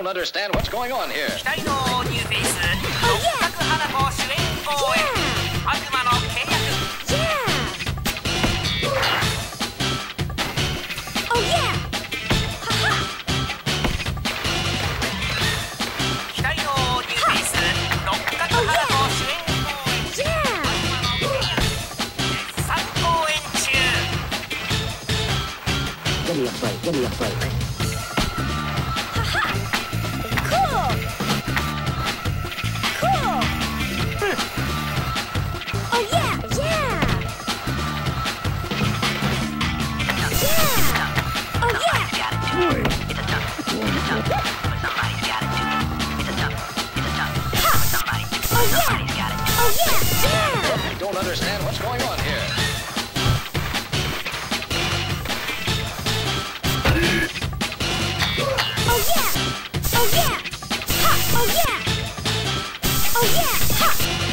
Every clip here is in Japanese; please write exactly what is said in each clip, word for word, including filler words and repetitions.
don't understand what's going on here. 期待のニューフェイス六角花子主演公演悪魔の契約 Oh yeah! 期待のニューフェイス六角花子主演公演 Yeah! 絶賛公演中 Give me a break, give me a break. Cool! Cool! Oh yeah! Yeah! Yeah! Oh yeah! Oh yeah! Oh yeah! Yeah! I don't understand what's going on here. Oh yeah! Oh yeah! Ha! Oh yeah! Oh yeah! Ha!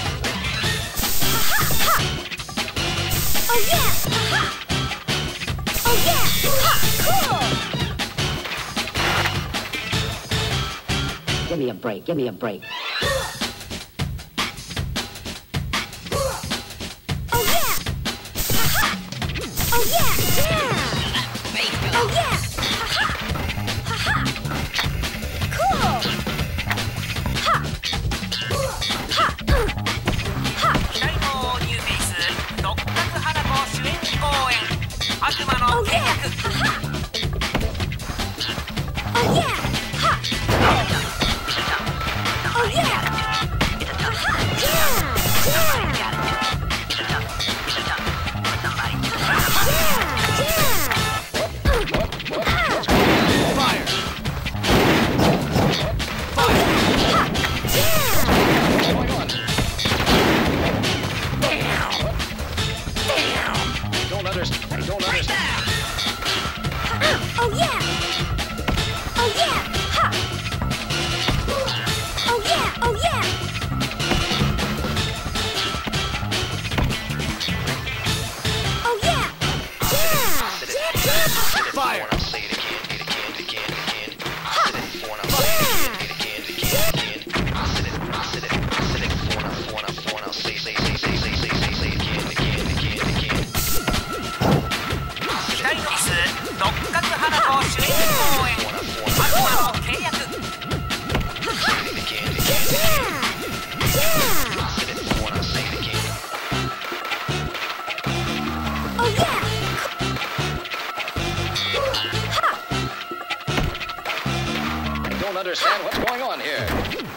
Ha ha ha! Oh yeah! Ha! Oh yeah! Ha! Cool! Give me a break, give me a break. Oh yeah! Ha ha! Oh yeah! Yeah! Oh yeah! Ha ha! Ha ha! Cool! Ha! Ha! Ha! 期待のニューフェイス六角花子主演公演悪魔の Oh 契 yeah! 約 Ha ha! Oh yeah! Ha! Oh yeah! Ha ha! Yeah! Yeah! Yeah! Fire! Yeah! What's going on? I don't understand. I don't understand. Oh yeah! Oh yeah! Ha! Oh yeah! Oh yeah! Oh yeah! Yeah! Yeah! Yeah! Fire! 期待のミス六角花子主演公演悪魔の契約 Oh yeah! Ha! I don't understand what's going on here.